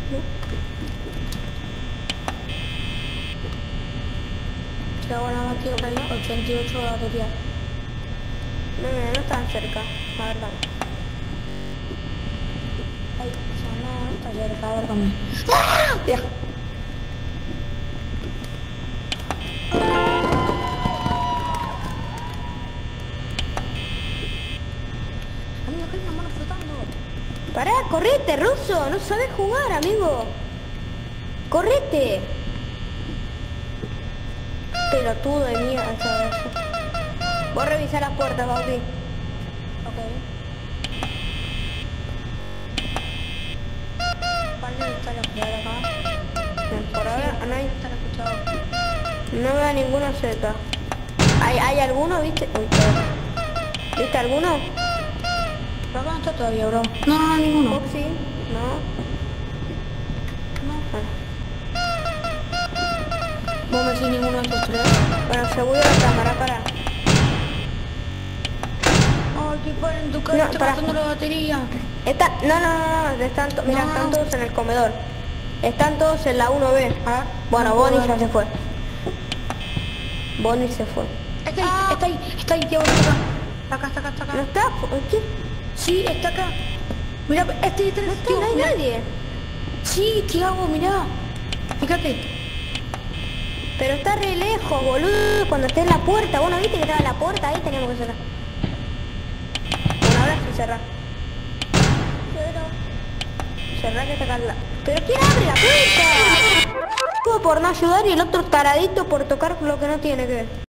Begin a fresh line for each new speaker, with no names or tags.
Qué buena batería, 88 de batería.
No están cerca, la verdad.
Ay, no está cerca, a ver cómo.
Ya.
Amigo, acá hay una mano flotando.
Pará, correte, ruso, no sabes jugar, amigo. Correte. Pelotudo de mierda, ¿sabes? Vos revisar las puertas, Bauti.
Ok. ¿Cuál está la jugada acá?
Por ahora no hay,
Está escuchado.
no veo ninguna cerca. ¿Hay alguno, viste? Uy, ¿viste alguno?
Pero acá no está todavía, bro. No, ninguno.
Foxy, no.
No.
Bueno,
Vos me decís ninguno de estos tres.
bueno, seguro la cámara, para.
Ay, que paren tu cara,
No,
está
pará.
gastando la batería.
No, mira,
No.
están todos en el comedor. Están todos en la 1B.
A ver.
Bueno,
No
Bonnie
puedo
ya
ver.
se fue. Bonnie se fue.
Está ahí, Diego, está acá. Está acá.
¿No está? ¿Qué?
Sí, está acá. Mira,
No está, no hay
mirá.
nadie.
Sí, Tiago, mirá. Fíjate.
Pero está re lejos, boludo, cuando esté en la puerta. Bueno, viste que estaba en la puerta, ahí teníamos que cerrar. Bueno, ahora sí cerrar. Cerrar que está acá al lado. ¿Pero quién abre la puerta? Uno por no ayudar y el otro taradito por tocar lo que no tiene que ver.